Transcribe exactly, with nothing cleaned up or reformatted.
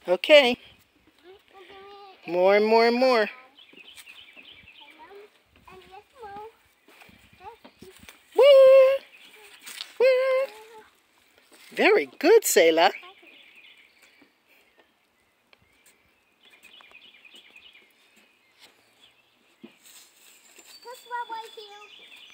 Okay. More and more and more. Woo! Woo! Very good, Selah. That's what I feel.